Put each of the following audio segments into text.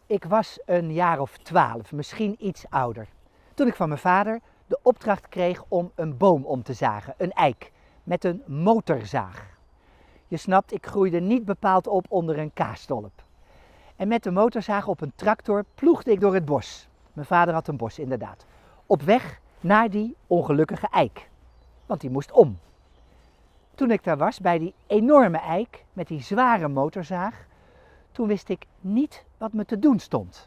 Ik was een jaar of 12, misschien iets ouder, toen ik van mijn vader de opdracht kreeg om een boom om te zagen, een eik, met een motorzaag. Je snapt, ik groeide niet bepaald op onder een kaasstolp. En met de motorzaag op een tractor ploegde ik door het bos. Mijn vader had een bos, inderdaad. Op weg naar die ongelukkige eik, want die moest om. Toen ik daar was, bij die enorme eik, met die zware motorzaag, toen wist ik niet wat me te doen stond.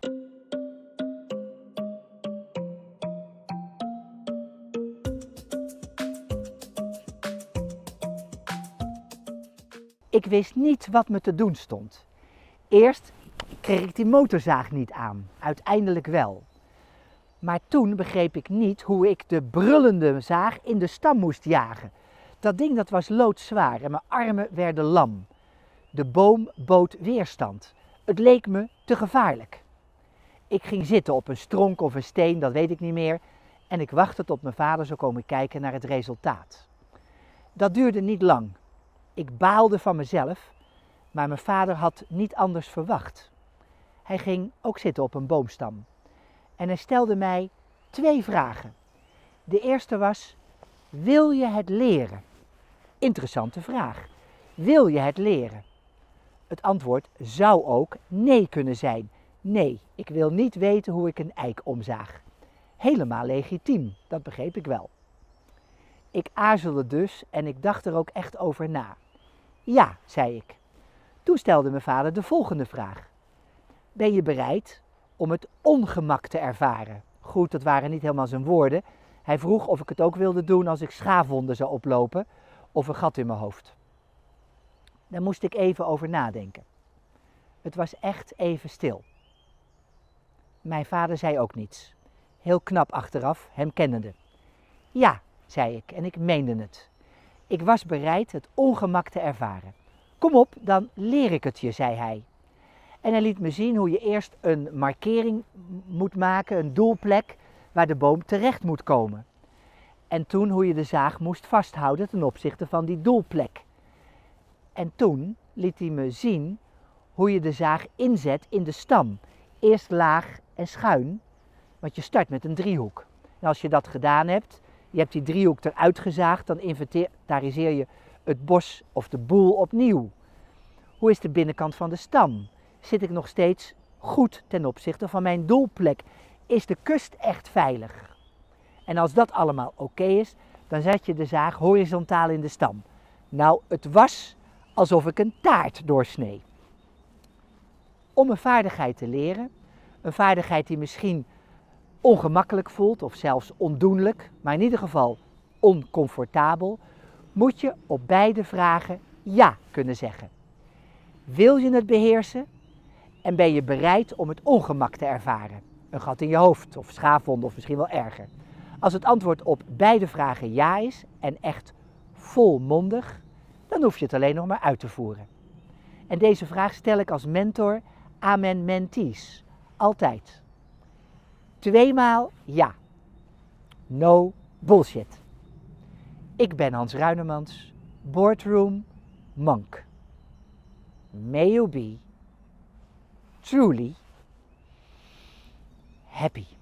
Ik wist niet wat me te doen stond. Eerst kreeg ik die motorzaag niet aan, uiteindelijk wel. Maar toen begreep ik niet hoe ik de brullende zaag in de stam moest jagen. Dat ding dat was loodzwaar en mijn armen werden lam. De boom bood weerstand. Het leek me te gevaarlijk. Ik ging zitten op een stronk of een steen, dat weet ik niet meer, en ik wachtte tot mijn vader zou komen kijken naar het resultaat. Dat duurde niet lang. Ik baalde van mezelf, maar mijn vader had niet anders verwacht. Hij ging ook zitten op een boomstam en hij stelde mij 2 vragen. De eerste was: wil je het leren? Interessante vraag. Wil je het leren? Het antwoord zou ook nee kunnen zijn. Nee, ik wil niet weten hoe ik een eik omzaag. Helemaal legitiem, dat begreep ik wel. Ik aarzelde dus en ik dacht er ook echt over na. Ja, zei ik. Toen stelde mijn vader de volgende vraag. Ben je bereid om het ongemak te ervaren? Goed, dat waren niet helemaal zijn woorden. Hij vroeg of ik het ook wilde doen als ik schaafwonden zou oplopen of een gat in mijn hoofd. Daar moest ik even over nadenken. Het was echt even stil. Mijn vader zei ook niets. Heel knap achteraf, hem kennende. Ja, zei ik en ik meende het. Ik was bereid het ongemak te ervaren. Kom op, dan leer ik het je, zei hij. En hij liet me zien hoe je eerst een markering moet maken, een doelplek waar de boom terecht moet komen. En toen hoe je de zaag moest vasthouden ten opzichte van die doelplek. En toen liet hij me zien hoe je de zaag inzet in de stam. Eerst laag en schuin, want je start met een driehoek. En als je dat gedaan hebt, je hebt die driehoek eruit gezaagd, dan inventariseer je het bos of de boel opnieuw. Hoe is de binnenkant van de stam? Zit ik nog steeds goed ten opzichte van mijn doelplek? Is de kust echt veilig? En als dat allemaal oké is, dan zet je de zaag horizontaal in de stam. Nou, het was alsof ik een taart doorsnee. Om een vaardigheid te leren, een vaardigheid die misschien ongemakkelijk voelt of zelfs ondoenlijk, maar in ieder geval oncomfortabel, moet je op beide vragen ja kunnen zeggen. Wil je het beheersen en ben je bereid om het ongemak te ervaren? Een gat in je hoofd of schaafwonden of misschien wel erger. Als het antwoord op beide vragen ja is en echt volmondig, dan hoef je het alleen nog maar uit te voeren. En deze vraag stel ik als mentor aan mijn mentees. Altijd. 2 maal ja. No bullshit. Ik ben Hans Ruinemans, Boardroom Monk. May you be truly happy.